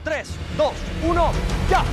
3, 2, 1, ¡ya!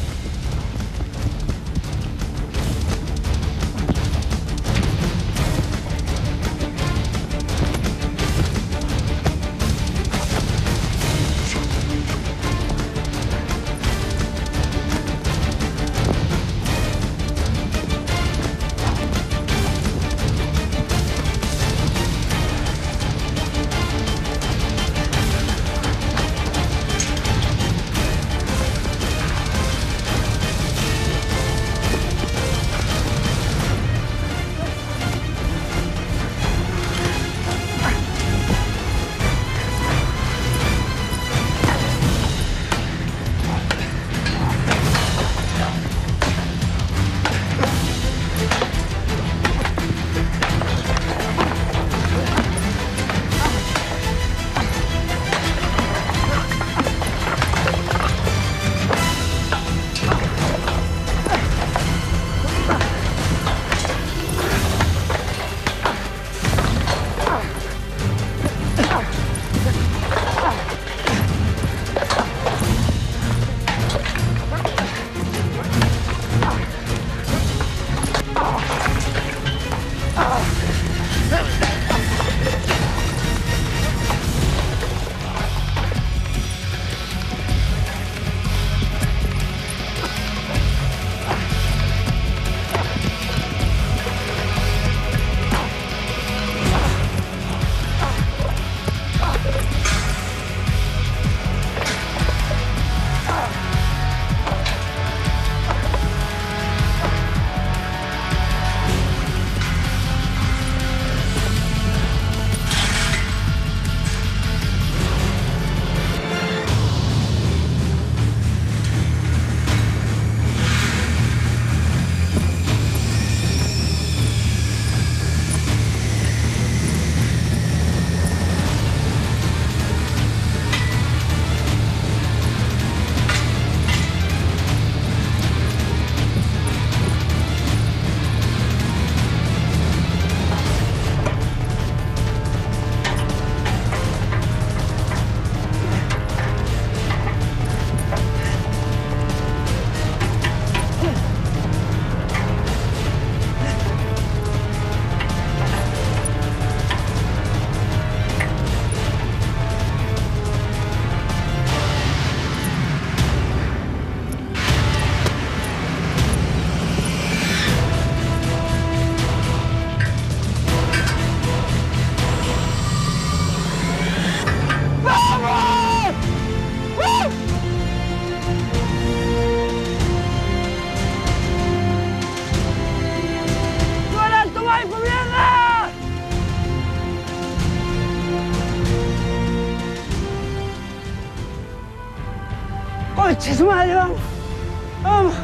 ¡Concha su madre, vamos! ¡Vamos!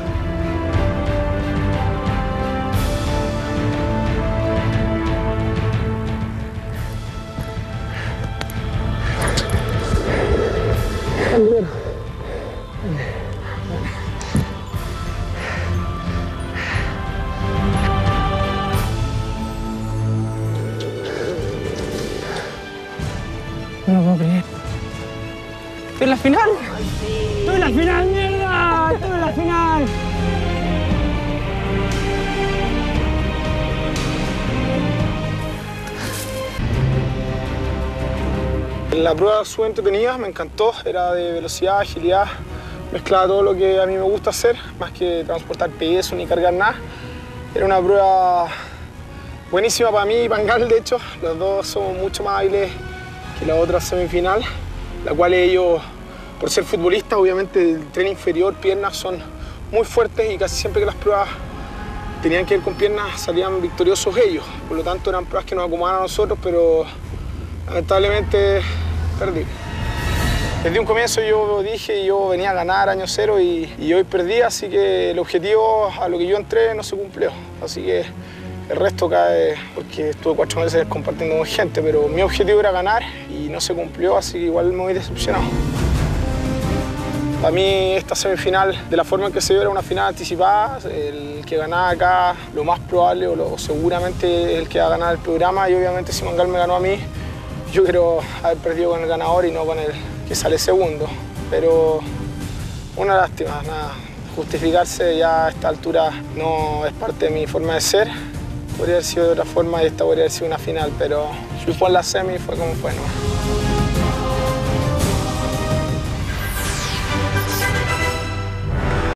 No lo puedo creer. ¡Estoy en la final! ¡Estoy en la final, mierda! ¡Estoy en la final! La prueba súper entretenida, me encantó. Era de velocidad, agilidad, mezclaba todo lo que a mí me gusta hacer, más que transportar peso ni cargar nada. Era una prueba buenísima para mí y para Angal, de hecho. Los dos somos mucho más hábiles que la otra semifinal, la cual ellos, por ser futbolistas, obviamente el tren inferior, piernas son muy fuertes y casi siempre que las pruebas tenían que ver con piernas salían victoriosos ellos. Por lo tanto eran pruebas que nos acomodaban a nosotros, pero lamentablemente perdí. Desde un comienzo yo dije que yo venía a ganar año cero y hoy perdí, así que el objetivo a lo que yo entré no se cumplió. Así que el resto cae porque estuve 4 meses compartiendo con gente, pero mi objetivo era ganar y no se cumplió, así que igual me voy decepcionado. Para mí esta semifinal, de la forma en que se dio, era una final anticipada. El que ganaba acá, lo más probable o seguramente el que va a ganar el programa, y obviamente si Angal me ganó a mí, yo quiero haber perdido con el ganador y no con el que sale segundo. pero una lástima, nada. Justificarse ya a esta altura no es parte de mi forma de ser. Podría haber sido de otra forma y esta podría haber sido una final, pero si fue en la semi fue como fue, ¿no?